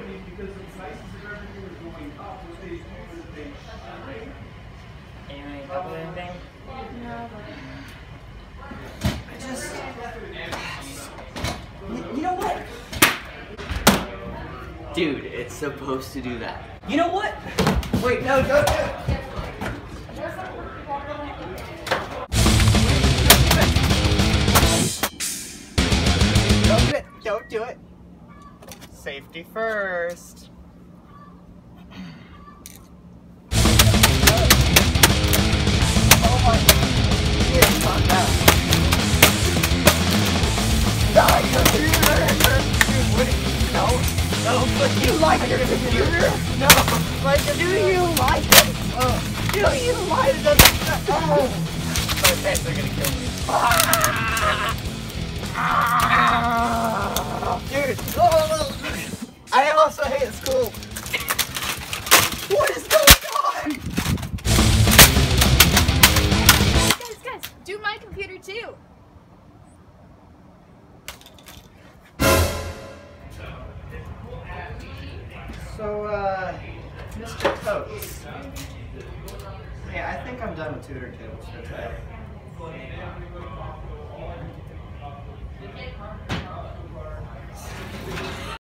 Any double anything? No. I just... You know what? Dude, it's supposed to do that. You know what? Wait, no, don't do it. Don't do it. Don't do it. Safety first. Oh my. Here, calm down. Die, computer! Dude, what? No. No, but you like your computer? No. Like, do you like it? Do you like it? Oh. My pants are gonna kill me. Dude. I also hate school. What is going on? Guys, do my computer too. So, Mr. Coates. Yeah, I think I'm done with tutor tips for today.